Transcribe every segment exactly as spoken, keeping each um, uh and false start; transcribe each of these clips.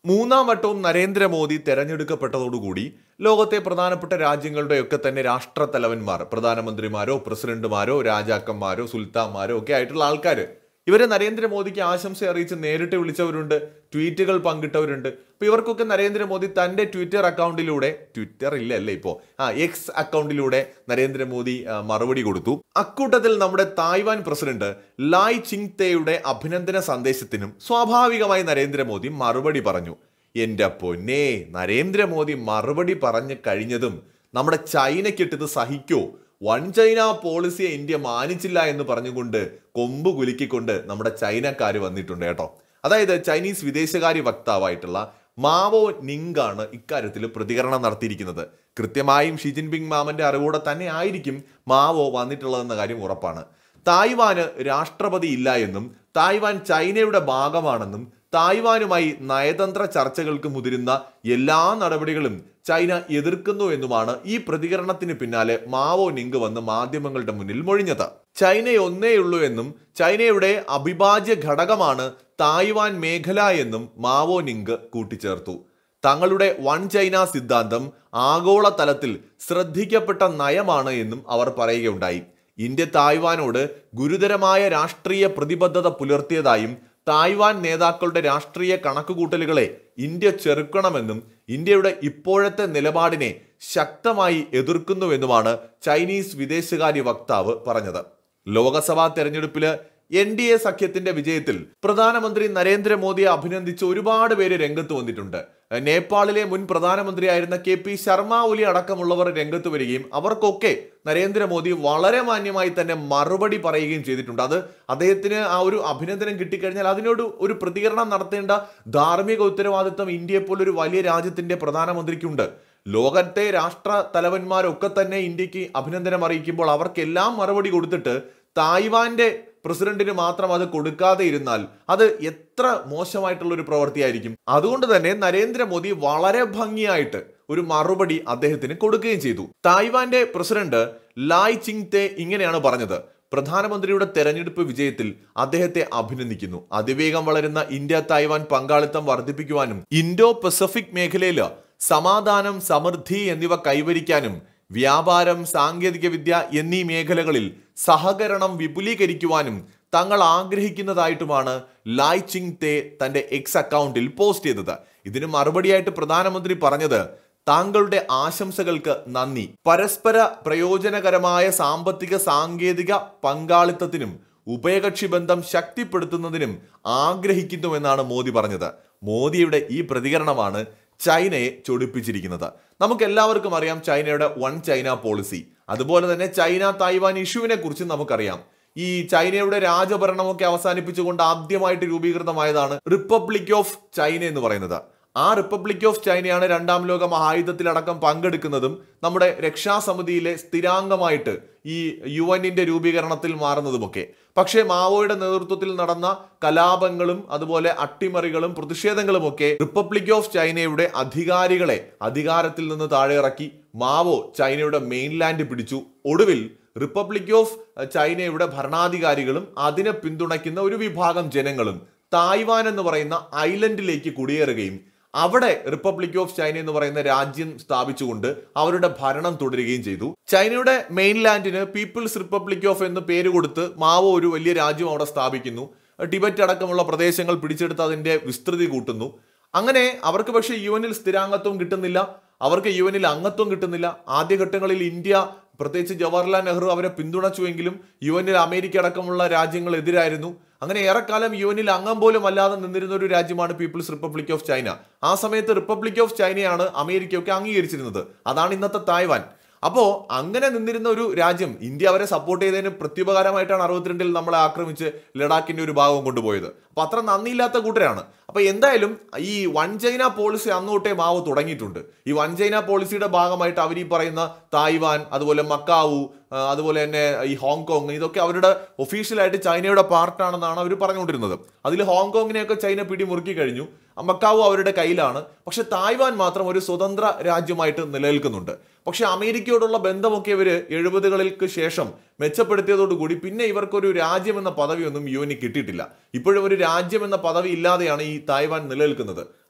മൂന്നാം വട്ടവും നരേന്ദ്രമോദി തെരഞ്ഞെടുക്കപ്പെട്ടതോടുകൂടി ലോകത്തെ പ്രധാനപ്പെട്ട രാജ്യങ്ങളുടെയൊക്കെ തന്നെ രാഷ്ട്രത്തലവന്മാർ, പ്രധാനമന്ത്രിമാരോ പ്രസിഡന്റുമാരോ രാജാക്കന്മാരോ സുൽത്താന്മാരോ ഒക്കെ ആയിട്ടുള്ള ആൾക്കാർ ഇവരെ നരേന്ദ്രമോദിക്ക് ആശംസ അറിയിച്ച് നേരിട്ട് വിളിച്ചവരുണ്ട്, ട്വീറ്റുകൾ പങ്കിട്ടവരുണ്ട്. അപ്പൊ ഇവർക്കൊക്കെ നരേന്ദ്രമോദി തന്റെ ട്വിറ്റർ അക്കൗണ്ടിലൂടെ, ട്വിറ്റർ ഇല്ല അല്ലേ ഇപ്പോ, ആ എക്സ് അക്കൗണ്ടിലൂടെ നരേന്ദ്രമോദി മറുപടി കൊടുത്തു. അക്കൂട്ടത്തിൽ നമ്മുടെ തായ്വാൻ പ്രസിഡന്റ് ലായ് ചിങ് തേയുടെ അഭിനന്ദന സന്ദേശത്തിനും സ്വാഭാവികമായി നരേന്ദ്രമോദി മറുപടി പറഞ്ഞു. എന്റെ പൊന്നേ, നരേന്ദ്രമോദി മറുപടി പറഞ്ഞു കഴിഞ്ഞതും നമ്മുടെ ചൈനയ്ക്കിട്ടത് സഹിക്കോ? വൺ ചൈന പോളിസിയെ ഇന്ത്യ മാനിച്ചില്ല എന്ന് പറഞ്ഞുകൊണ്ട് കൊമ്പ് കുലുക്കിക്കൊണ്ട് നമ്മുടെ ചൈനക്കാർ വന്നിട്ടുണ്ട് കേട്ടോ. അതായത് ചൈനീസ് വിദേശകാര്യ വക്താവായിട്ടുള്ള മാവോ നിങ്ങാണ് ഇക്കാര്യത്തിൽ പ്രതികരണം നടത്തിയിരിക്കുന്നത്. കൃത്യമായും ഷി ജിൻപിങ് മാമന്റെ അറിവോടെ തന്നെ ആയിരിക്കും മാവോ വന്നിട്ടുള്ളതെന്ന കാര്യം ഉറപ്പാണ്. തായ്വാന് രാഷ്ട്രപതി ഇല്ല എന്നും തായ്വാൻ ചൈനയുടെ ഭാഗമാണെന്നും തായ്വാനുമായി നയതന്ത്ര ചർച്ചകൾക്ക് മുതിരുന്ന എല്ലാ നടപടികളും ചൈന എതിർക്കുന്നു എന്നുമാണ് ഈ പ്രതികരണത്തിന് പിന്നാലെ മാവോ നിങ് വന്ന് മാധ്യമങ്ങളുടെ മുന്നിൽ മൊഴിഞ്ഞത്. ചൈന ഒന്നേയുള്ളൂ എന്നും ചൈനയുടെ അവിഭാജ്യ ഘടകമാണ് തായ്വാൻ മേഖല എന്നും മാവോ നിങ് കൂട്ടിച്ചേർത്തു. തങ്ങളുടെ വൺ ചൈന സിദ്ധാന്തം ആഗോള തലത്തിൽ ശ്രദ്ധിക്കപ്പെട്ട നയമാണ് എന്നും അവർ പറയുകയുണ്ടായി. ഇന്ത്യ തായ്വാനോട് ഗുരുതരമായ രാഷ്ട്രീയ പ്രതിബദ്ധത പുലർത്തിയതായും തായ്വാൻ നേതാക്കളുടെ രാഷ്ട്രീയ കണക്കുകൂട്ടലുകളെ ഇന്ത്യ ചെറുക്കണമെന്നും ഇന്ത്യയുടെ ഇപ്പോഴത്തെ നിലപാടിനെ ശക്തമായി എതിർക്കുന്നുവെന്നുമാണ് ചൈനീസ് വിദേശകാര്യ വക്താവ് പറഞ്ഞത്. ലോക്സഭാ തെരഞ്ഞെടുപ്പില് എൻ ഡി എ സഖ്യത്തിന്റെ വിജയത്തിൽ പ്രധാനമന്ത്രി നരേന്ദ്രമോദിയെ അഭിനന്ദിച്ച് ഒരുപാട് പേര് രംഗത്ത് വന്നിട്ടുണ്ട്. നേപ്പാളിലെ മുൻ പ്രധാനമന്ത്രിയായിരുന്ന കെ പി ശർമ്മ ഒലി അടക്കമുള്ളവർ രംഗത്ത് വരികയും അവർക്കൊക്കെ നരേന്ദ്രമോദി വളരെ മാന്യമായി തന്നെ മറുപടി പറയുകയും ചെയ്തിട്ടുണ്ട്. അത് അദ്ദേഹത്തിന് ആ ഒരു അഭിനന്ദനം കിട്ടിക്കഴിഞ്ഞാൽ അതിനോട് ഒരു പ്രതികരണം നടത്തേണ്ട ധാർമ്മിക ഉത്തരവാദിത്വം ഇന്ത്യയെ പോലൊരു വലിയ രാജ്യത്തിന്റെ പ്രധാനമന്ത്രിക്കുണ്ട്. ലോകത്തെ രാഷ്ട്ര തലവന്മാരൊക്കെ തന്നെ ഇന്ത്യക്ക് അഭിനന്ദനം അറിയിക്കുമ്പോൾ അവർക്കെല്ലാം മറുപടി കൊടുത്തിട്ട് തായ്വാന്റെ പ്രസിഡന്റിന് മാത്രം അത് കൊടുക്കാതെ ഇരുന്നാൽ അത് എത്ര മോശമായിട്ടുള്ള ഒരു പ്രവൃത്തിയായിരിക്കും. അതുകൊണ്ട് തന്നെ നരേന്ദ്രമോദി വളരെ ഭംഗിയായിട്ട് ഒരു മറുപടി അദ്ദേഹത്തിന് കൊടുക്കുകയും ചെയ്തു. തായ്വാന്റെ പ്രസിഡന്റ് ലായ് ചിങ് തേ ഇങ്ങനെയാണ് പറഞ്ഞത്: പ്രധാനമന്ത്രിയുടെ തെരഞ്ഞെടുപ്പ് വിജയത്തിൽ അദ്ദേഹത്തെ അഭിനന്ദിക്കുന്നു. അതിവേഗം വളരുന്ന ഇന്ത്യ തായ്വാൻ പങ്കാളിത്തം വർദ്ധിപ്പിക്കുവാനും ഇൻഡോ പസഫിക് മേഖലയിൽ സമാധാനം, സമൃദ്ധി എന്നിവ കൈവരിക്കാനും വ്യാപാരം, സാങ്കേതിക വിദ്യ എന്നീ മേഖലകളിൽ സഹകരണം വിപുലീകരിക്കുവാനും തങ്ങൾ ആഗ്രഹിക്കുന്നതായിട്ടുമാണ് ലായ് ചിങ് തേ തന്റെ എക്സ് അക്കൗണ്ടിൽ പോസ്റ്റ് ചെയ്തത്. ഇതിന് മറുപടിയായിട്ട് പ്രധാനമന്ത്രി പറഞ്ഞത്: താങ്കളുടെ ആശംസകൾക്ക് നന്ദി. പരസ്പര പ്രയോജനകരമായ സാമ്പത്തിക സാങ്കേതിക പങ്കാളിത്തത്തിനും ഉഭയകക്ഷി ബന്ധം ശക്തിപ്പെടുത്തുന്നതിനും ആഗ്രഹിക്കുന്നുവെന്നാണ് മോദി പറഞ്ഞത്. മോദിയുടെ ഈ പ്രതികരണമാണ് ചൈനയെ ചൊടിപ്പിച്ചിരിക്കുന്നത്. നമുക്ക് എല്ലാവർക്കും അറിയാം ചൈനയുടെ വൺ ചൈന പോളിസി. അതുപോലെ തന്നെ ചൈന തായ്വാൻ ഇഷ്യൂവിനെ കുറിച്ച് നമുക്കറിയാം. ഈ ചൈനയുടെ രാജഭരണമൊക്കെ അവസാനിപ്പിച്ചുകൊണ്ട് ആദ്യമായിട്ട് രൂപീകൃതമായതാണ് റിപ്പബ്ലിക് ഓഫ് ചൈന എന്ന് പറയുന്നത്. ആ റിപ്പബ്ലിക് ഓഫ് ചൈനയാണ് രണ്ടാം ലോക മഹായുദ്ധത്തിലടക്കം പങ്കെടുക്കുന്നതും നമ്മുടെ രക്ഷാസമിതിയിലെ സ്ഥിരാംഗമായിട്ട് ഈ യു എന്നിന്റെ രൂപീകരണത്തിൽ മാറുന്നതുമൊക്കെ. പക്ഷേ മാവോയുടെ നേതൃത്വത്തിൽ നടന്ന കലാപങ്ങളും അതുപോലെ അട്ടിമറികളും പ്രതിഷേധങ്ങളുമൊക്കെ റിപ്പബ്ലിക് ഓഫ് ചൈനയുടെ അധികാരികളെ അധികാരത്തിൽ നിന്ന് താഴെ ഇറക്കി മാവോ ചൈനയുടെ മെയിൻലാൻഡ് പിടിച്ചു. ഒടുവിൽ റിപ്പബ്ലിക് ഓഫ് ചൈനയുടെ ഭരണാധികാരികളും അതിനെ പിന്തുണയ്ക്കുന്ന ഒരു വിഭാഗം ജനങ്ങളും തായ്വാൻ എന്ന് പറയുന്ന ഐലൻഡിലേക്ക് കുടിയേറുകയും അവിടെ റിപ്പബ്ലിക് ഓഫ് ചൈന എന്ന് പറയുന്ന രാജ്യം സ്ഥാപിച്ചുകൊണ്ട് അവരുടെ ഭരണം തുടരുകയും ചെയ്തു. ചൈനയുടെ മെയിൻലാൻഡിന് പീപ്പിൾസ് റിപ്പബ്ലിക് ഓഫ് എന്ന് പേര് കൊടുത്ത് മാവോ ഒരു വലിയ രാജ്യം അവിടെ സ്ഥാപിക്കുന്നു. ടിബറ്റ് അടക്കമുള്ള പ്രദേശങ്ങൾ പിടിച്ചെടുത്ത് അതിന്റെ വിസ്തൃതി കൂട്ടുന്നു. അങ്ങനെ അവർക്ക് പക്ഷേ യു എനിൽ സ്ഥിരാംഗത്വം കിട്ടുന്നില്ല, അവർക്ക് യു എനിൽ അംഗത്വം കിട്ടുന്നില്ല. ആദ്യഘട്ടങ്ങളിൽ ഇന്ത്യ, പ്രത്യേകിച്ച് ജവഹർലാൽ നെഹ്റു അവരെ പിന്തുണച്ചുവെങ്കിലും യു എനിൽ അമേരിക്ക അടക്കമുള്ള രാജ്യങ്ങൾ എതിരായിരുന്നു. അങ്ങനെ ഏറെക്കാലം യു എനിൽ അംഗം പോലും അല്ലാതെ നിന്നിരുന്ന ഒരു രാജ്യമാണ് പീപ്പിൾസ് റിപ്പബ്ലിക് ഓഫ് ചൈന. ആ സമയത്ത് റിപ്പബ്ലിക് ഓഫ് ചൈനയാണ് അമേരിക്കയൊക്കെ അംഗീകരിച്ചിരുന്നത്. അതാണ് ഇന്നത്തെ തായ്വാൻ. അപ്പോൾ അങ്ങനെ നിന്നിരുന്ന ഒരു രാജ്യം ഇന്ത്യ അവരെ സപ്പോർട്ട് ചെയ്തതിന് പ്രത്യുപകാരമായിട്ടാണ് അറുപത്തിരണ്ടിൽ നമ്മളെ ആക്രമിച്ച് ലഡാക്കിന്റെ ഒരു ഭാഗം കൊണ്ടുപോയത്. അപ്പൊ അത്ര നന്ദിയില്ലാത്ത കൂട്ടരാണ്. അപ്പൊ എന്തായാലും ഈ വൺ ചൈന പോളിസി അന്ന് തൊട്ടേ മാവോ തുടങ്ങിയിട്ടുണ്ട്. ഈ വൺ ചൈന പോളിസിയുടെ ഭാഗമായിട്ട് അവർ ഈ പറയുന്ന തായ്വാൻ, അതുപോലെ മക്കാവു, അതുപോലെ തന്നെ ഈ ഹോങ്കോങ്, ഇതൊക്കെ അവരുടെ ഒഫീഷ്യലായിട്ട് ചൈനയുടെ പാർട്ടാണെന്നാണ് അവർ പറഞ്ഞുകൊണ്ടിരുന്നത്. അതിൽ ഹോങ്കോങ്ങിനെയൊക്കെ ചൈന പിടിമുറുക്കി കഴിഞ്ഞു. മക്കാവു അവരുടെ കയ്യിലാണ്. പക്ഷെ തായ്വാൻ മാത്രം ഒരു സ്വതന്ത്ര രാജ്യമായിട്ട് നിലനിൽക്കുന്നുണ്ട്. പക്ഷെ അമേരിക്കയോടുള്ള ബന്ധമൊക്കെ ഇവർ എഴുപതുകൾക്ക് ശേഷം മെച്ചപ്പെടുത്തിയതോടുകൂടി പിന്നെ ഇവർക്കൊരു രാജ്യം എന്ന പദവിയൊന്നും യു എന് കിട്ടിയിട്ടില്ല. ഇപ്പോഴും ഒരു രാജ്യം എന്ന പദവി ഇല്ലാതെയാണ് ഈ തായ്വാൻ നിലനിൽക്കുന്നത്.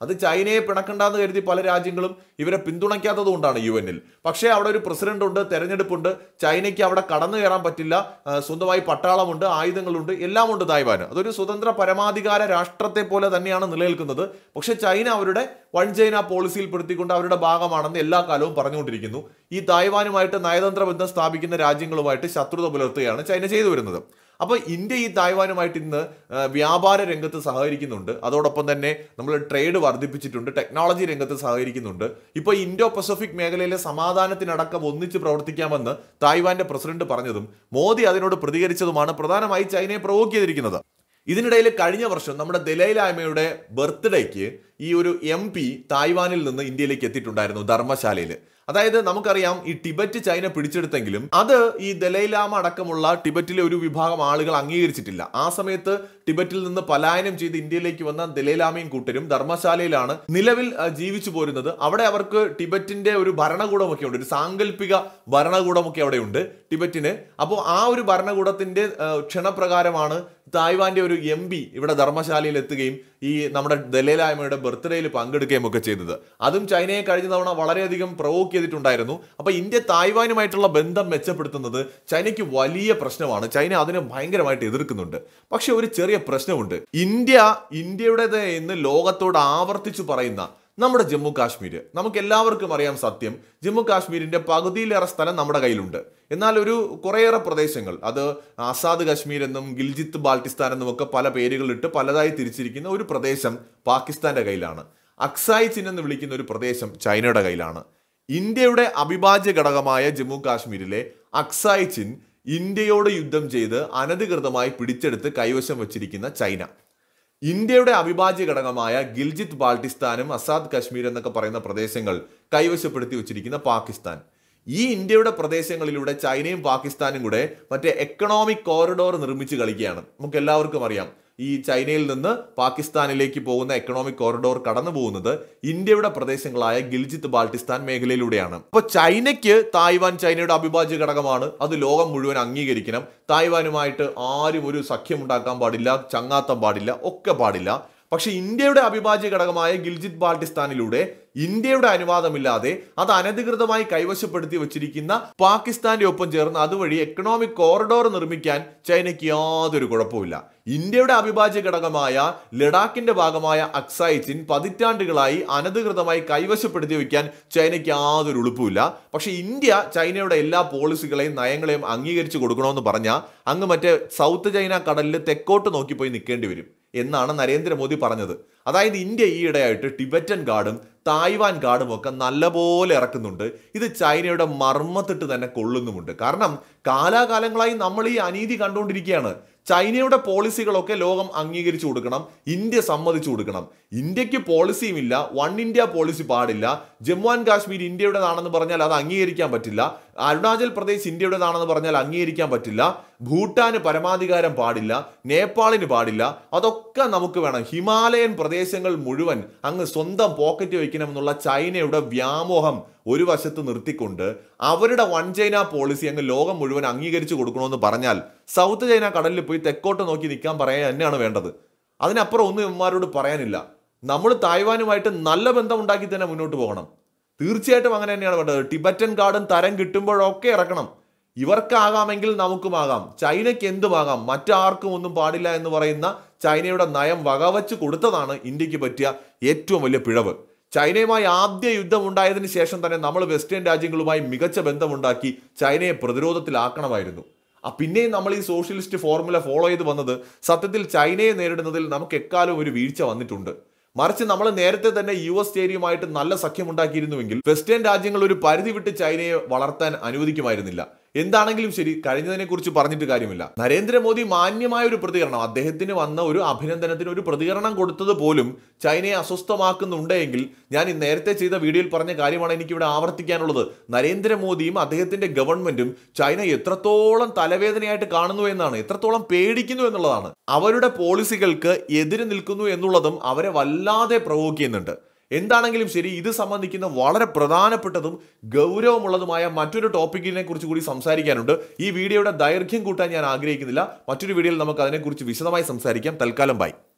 അത് ചൈനയെ പിണക്കണ്ടെന്ന് കരുതി പല രാജ്യങ്ങളും ഇവരെ പിന്തുണയ്ക്കാത്തത് കൊണ്ടാണ് യു എനിൽ. പക്ഷേ അവിടെ ഒരു പ്രസിഡന്റ് ഉണ്ട്, തെരഞ്ഞെടുപ്പുണ്ട്, ചൈനയ്ക്ക് അവിടെ കടന്നു കയറാൻ പറ്റില്ല, സ്വന്തമായി പട്ടാളമുണ്ട്, ആയുധങ്ങളുണ്ട്, എല്ലാം ഉണ്ട് തായ്വാന്. അതൊരു സ്വതന്ത്ര പരമാധികാര രാഷ്ട്രത്തെ പോലെ തന്നെയാണ് നിലനിൽക്കുന്നത്. പക്ഷെ ചൈന അവരുടെ വൺ ചൈന പോളിസിയിൽ പെടുത്തിക്കൊണ്ട് അവരുടെ ഭാഗമാണെന്ന് എല്ലാ കാലവും പറഞ്ഞുകൊണ്ടിരിക്കുന്നു. ഈ തായ്വാനുമായിട്ട് നയതന്ത്ര ബന്ധം സ്ഥാപിക്കുന്ന രാജ്യങ്ങളുമായിട്ട് ശത്രുത പുലർത്തുകയാണ് ചൈന ചെയ്തു വരുന്നത്. അപ്പോൾ ഇന്ത്യ ഈ തായ്വാനുമായിട്ട് ഇന്ന് വ്യാപാര രംഗത്ത് സഹകരിക്കുന്നുണ്ട്. അതോടൊപ്പം തന്നെ നമ്മൾ ട്രേഡ് വർദ്ധിപ്പിച്ചിട്ടുണ്ട്, ടെക്നോളജി രംഗത്ത് സഹകരിക്കുന്നുണ്ട്. ഇപ്പോൾ ഇൻഡോ പസഫിക് മേഖലയിലെ സമാധാനത്തിനടക്കം ഒന്നിച്ച് പ്രവർത്തിക്കാമെന്ന് തായ്വാന്റെ പ്രസിഡന്റ് പറഞ്ഞതും മോദി അതിനോട് പ്രതികരിച്ചതുമാണ് പ്രധാനമായി ചൈനയെ പ്രൊവോക്ക് ചെയ്തിരിക്കുന്നത്. ഇതിനിടയിൽ കഴിഞ്ഞ വർഷം നമ്മുടെ ദലൈലാമയുടെ ബർത്ത്ഡേക്ക് ഈ ഒരു എം പി തായ്വാനിൽ നിന്ന് ഇന്ത്യയിലേക്ക് എത്തിയിട്ടുണ്ടായിരുന്നു, ധർമ്മശാലയിൽ. അതായത് നമുക്കറിയാം ഈ ടിബറ്റ് ചൈന പിടിച്ചെടുത്തെങ്കിലും അത് ഈ ദലൈലാമ അടക്കമുള്ള ടിബറ്റിലെ ഒരു വിഭാഗം ആളുകൾ അംഗീകരിച്ചിട്ടില്ല. ആ സമയത്ത് ടിബറ്റിൽ നിന്ന് പലായനം ചെയ്ത് ഇന്ത്യയിലേക്ക് വന്ന ദലൈലാമയും കൂട്ടരും ധർമ്മശാലയിലാണ് നിലവിൽ ജീവിച്ചു പോരുന്നത്. അവിടെ അവർക്ക് ടിബറ്റിന്റെ ഒരു ഭരണകൂടമൊക്കെ ഉണ്ട്, ഒരു സാങ്കല്പിക ഭരണകൂടമൊക്കെ അവിടെ ഉണ്ട് ടിബറ്റിന്. അപ്പോൾ ആ ഒരു ഭരണകൂടത്തിന്റെ ക്ഷണപ്രകാരമാണ് തായ്വാന്റെ ഒരു എം പി ഇവിടെ ധർമ്മശാലയിൽ എത്തുകയും ഈ നമ്മുടെ ദലൈലാമയുടെ ബർത്ത്ഡേയിൽ പങ്കെടുക്കുകയും ഒക്കെ ചെയ്തത്. അതും ചൈനയെ കഴിഞ്ഞ തവണ വളരെയധികം പ്രൊവോക്ക് ചെയ്തിട്ടുണ്ടായിരുന്നു. അപ്പൊ ഇന്ത്യ തായ്വാനുമായിട്ടുള്ള ബന്ധം മെച്ചപ്പെടുത്തുന്നത് ചൈനയ്ക്ക് വലിയ പ്രശ്നമാണ്. ചൈന അതിനെ ഭയങ്കരമായിട്ട് എതിർക്കുന്നുണ്ട്. പക്ഷെ ഒരു ചെറിയ പ്രശ്നമുണ്ട്. ഇന്ത്യ ഇന്ത്യയുടേത് എന്ന് ലോകത്തോട് ആവർത്തിച്ചു പറയുന്ന നമ്മുടെ ജമ്മു കാശ്മീർ, നമുക്ക് എല്ലാവർക്കും അറിയാം സത്യം, ജമ്മു കാശ്മീരിന്റെ പകുതിയിലേറെ സ്ഥലം നമ്മുടെ കയ്യിലുണ്ട്. എന്നാൽ ഒരു കുറേയേറെ പ്രദേശങ്ങൾ, അത് ആസാദ് കാശ്മീർ എന്നും ഗിൽജിത്ത് ബാൾട്ടിസ്ഥാൻ എന്നും ഒക്കെ പല പേരുകളിട്ട് പലതായി തിരിച്ചിരിക്കുന്ന ഒരു പ്രദേശം പാകിസ്ഥാന്റെ കയ്യിലാണ്. അക്സായി ചിൻ എന്ന് വിളിക്കുന്ന ഒരു പ്രദേശം ചൈനയുടെ കയ്യിലാണ്. ഇന്ത്യയുടെ അവിഭാജ്യ ഘടകമായ ജമ്മു കാശ്മീരിലെ അക്സായി ചിൻ ഇന്ത്യയോട് യുദ്ധം ചെയ്ത് അനധികൃതമായി പിടിച്ചെടുത്ത് കൈവശം വച്ചിരിക്കുന്ന ചൈന. ഇന്ത്യയുടെ അവിഭാജ്യ ഘടകമായ ഗിൽജിത്ത് ബാൾട്ടിസ്ഥാനും അസാദ് കാശ്മീർ എന്നൊക്കെ പറയുന്ന പ്രദേശങ്ങൾ കൈവശപ്പെടുത്തി വെച്ചിരിക്കുന്ന പാകിസ്ഥാൻ. ഈ ഇന്ത്യയുടെ പ്രദേശങ്ങളിലൂടെ ചൈനയും പാകിസ്ഥാനും കൂടെ മറ്റേ എക്കണോമിക് കോറിഡോർ നിർമ്മിച്ച് കളിക്കുകയാണ്. നമുക്ക് എല്ലാവർക്കും അറിയാം, ഈ ചൈനയിൽ നിന്ന് പാകിസ്ഥാനിലേക്ക് പോകുന്ന എക്കണോമിക് കോറിഡോർ കടന്നു പോകുന്നത് ഇന്ത്യയുടെ പ്രദേശങ്ങളായ ഗിൽജിത്ത് ബാൾട്ടിസ്ഥാൻ മേഖലയിലൂടെയാണ്. അപ്പോൾ ചൈനയ്ക്ക് തായ്വാൻ ചൈനയുടെ അവിഭാജ്യ ഘടകമാണ്, അത് ലോകം മുഴുവൻ അംഗീകരിക്കണം. തായ്വാനുമായിട്ട് ആരും ഒരു സഖ്യം ഉണ്ടാക്കാൻ പാടില്ല, ചങ്ങാത്തം പാടില്ല, ഒക്കെ പാടില്ല. പക്ഷെ ഇന്ത്യയുടെ അവിഭാജ്യ ഘടകമായ ഗിൽജിത്ത് ബാൾട്ടിസ്ഥാനിലൂടെ ഇന്ത്യയുടെ അനുവാദമില്ലാതെ അത് അനധികൃതമായി കൈവശപ്പെടുത്തി വെച്ചിരിക്കുന്ന പാകിസ്ഥാന്റെ ഒപ്പം ചേർന്ന് അതുവഴി എക്കണോമിക് കോറിഡോർ നിർമ്മിക്കാൻ ചൈനയ്ക്ക് യാതൊരു കുഴപ്പമില്ല. ഇന്ത്യയുടെ അവിഭാജ്യ ഘടകമായ ലഡാക്കിന്റെ ഭാഗമായ അക്സായി ചിൻ പതിറ്റാണ്ടുകളായി അനധികൃതമായി കൈവശപ്പെടുത്തി വയ്ക്കാൻ ചൈനയ്ക്ക് യാതൊരു എളുപ്പമില്ല. പക്ഷെ ഇന്ത്യ ചൈനയുടെ എല്ലാ പോളിസികളെയും നയങ്ങളെയും അംഗീകരിച്ചു കൊടുക്കണമെന്ന് പറഞ്ഞാൽ അങ്ങ് മറ്റേ സൗത്ത് ചൈന കടലിൽ തെക്കോട്ട് നോക്കിപ്പോയി നിൽക്കേണ്ടി വരും എന്നാണ് നരേന്ദ്രമോദി പറഞ്ഞത്. അതായത് ഇന്ത്യ ഈയിടെയായിട്ട് ടിബറ്റൻ ഗാർഡും തായ്വാൻ ഗാർഡും ഒക്കെ നല്ലപോലെ ഇറക്കുന്നുണ്ട്. ഇത് ചൈനയുടെ മർമ്മത്തിട്ട് തന്നെ കൊള്ളുന്നുമുണ്ട്. കാരണം കാലാകാലങ്ങളായി നമ്മൾ ഈ അനീതി കണ്ടുകൊണ്ടിരിക്കുകയാണ്. ചൈനയുടെ പോളിസികളൊക്കെ ലോകം അംഗീകരിച്ചു കൊടുക്കണം, ഇന്ത്യ സമ്മതിച്ചു കൊടുക്കണം. ഇന്ത്യക്ക് പോളിസിയും ഇല്ല, വൺ ഇന്ത്യ പോളിസി പാടില്ല. ജമ്മു ആൻഡ് കാശ്മീർ ഇന്ത്യയുടേതാണെന്ന് പറഞ്ഞാൽ അത് അംഗീകരിക്കാൻ പറ്റില്ല. അരുണാചൽ പ്രദേശ് ഇന്ത്യയുടേതാണെന്ന് പറഞ്ഞാൽ അംഗീകരിക്കാൻ പറ്റില്ല. ഭൂട്ടാന് പരമാധികാരം പാടില്ല, നേപ്പാളിന് പാടില്ല. അതൊക്കെ നമുക്ക് വേണം. ഹിമാലയൻ പ്രദേശങ്ങൾ മുഴുവൻ അങ്ങ് സ്വന്തം പോക്കറ്റ് വയ്ക്കണം എന്നുള്ള ചൈനയുടെ വ്യാമോഹം ഒരു വശത്ത് നിർത്തിക്കൊണ്ട് അവരുടെ വൺ ചൈന പോളിസി അങ്ങ് ലോകം മുഴുവൻ അംഗീകരിച്ചു കൊടുക്കണമെന്ന് പറഞ്ഞാൽ സൗത്ത് ചൈന കടലിൽ പോയി തെക്കോട്ട് നോക്കി നിൽക്കാൻ പറയാൻ തന്നെയാണ് വേണ്ടത്. അതിനപ്പുറം ഒന്നും ഇവന്മാരോട് പറയാനില്ല. നമ്മൾ തായ്വാനുമായിട്ട് നല്ല ബന്ധം ഉണ്ടാക്കി തന്നെ മുന്നോട്ട് പോകണം. തീർച്ചയായിട്ടും അങ്ങനെ തന്നെയാണ് വേണ്ടത്. ടിബറ്റൻ ഗാർഡൻ തരം കിട്ടുമ്പോഴൊക്കെ ഇറക്കണം. ഇവർക്കാകാമെങ്കിൽ നമുക്കുമാകാം, ചൈനയ്ക്ക് എന്തുമാകാം, മറ്റാർക്കും ഒന്നും പാടില്ല എന്ന് പറയുന്ന ചൈനയുടെ നയം വകവച്ച് കൊടുത്തതാണ് ഇന്ത്യക്ക് പറ്റിയ ഏറ്റവും വലിയ പിഴവ്. ചൈനയുമായി ആദ്യ യുദ്ധം ഉണ്ടായതിനു ശേഷം തന്നെ നമ്മൾ വെസ്റ്റേൺ രാജ്യങ്ങളുമായി മികച്ച ബന്ധമുണ്ടാക്കി ചൈനയെ പ്രതിരോധത്തിലാക്കണമായിരുന്നു. ആ പിന്നെയും നമ്മൾ ഈ സോഷ്യലിസ്റ്റ് ഫോർമുല ഫോളോ ചെയ്ത് വന്നത് സത്യത്തിൽ ചൈനയെ നേരിടുന്നതിൽ നമുക്ക് എക്കാലവും ഒരു വീഴ്ച വന്നിട്ടുണ്ട്. മറിച്ച് നമ്മൾ നേരത്തെ തന്നെ യു എസ് ചേരിയുമായിട്ട് നല്ല സഖ്യമുണ്ടാക്കിയിരുന്നുവെങ്കിൽ വെസ്റ്റേൺ രാജ്യങ്ങൾ ഒരു പരിധി വിട്ട് ചൈനയെ വളർത്താൻ അനുവദിക്കുമായിരുന്നില്ല. എന്താണെങ്കിലും ശരി, കഴിഞ്ഞതിനെ കുറിച്ച് പറഞ്ഞിട്ട് കാര്യമില്ല. നരേന്ദ്രമോദി മാന്യമായ ഒരു പ്രതികരണം, അദ്ദേഹത്തിന് വന്ന ഒരു അഭിനന്ദനത്തിന് ഒരു പ്രതികരണം കൊടുത്തത് പോലും ചൈനയെ അസ്വസ്ഥമാക്കുന്നുണ്ടെങ്കിൽ ഞാൻ ഈ നേരത്തെ ചെയ്ത വീഡിയോയിൽ പറഞ്ഞ കാര്യമാണ് എനിക്കിവിടെ ആവർത്തിക്കാനുള്ളത്. നരേന്ദ്രമോദിയും അദ്ദേഹത്തിന്റെ ഗവൺമെന്റും ചൈന എത്രത്തോളം തലവേദനയായിട്ട് കാണുന്നു എന്നാണ്, എത്രത്തോളം പേടിക്കുന്നു എന്നുള്ളതാണ്. അവരുടെ പോളിസികൾക്ക് എതിര് നിൽക്കുന്നു എന്നുള്ളതും അവരെ വല്ലാതെ പ്രൊവോക്ക് ചെയ്യുന്നുണ്ട്. എന്താണെങ്കിലും ശരി, ഇത് സംബന്ധിക്കുന്ന വളരെ പ്രധാനപ്പെട്ടതും ഗൗരവമുള്ളതുമായ മറ്റൊരു ടോപ്പിക്കിനെ കുറിച്ച് കൂടി സംസാരിക്കാനുണ്ട്. ഈ വീഡിയോയുടെ ദൈർഘ്യം കൂട്ടാൻ ഞാൻ ആഗ്രഹിക്കുന്നില്ല. മറ്റൊരു വീഡിയോയിൽ നമുക്ക് അതിനെക്കുറിച്ച് വിശദമായി സംസാരിക്കാം. തൽക്കാലം ബൈ.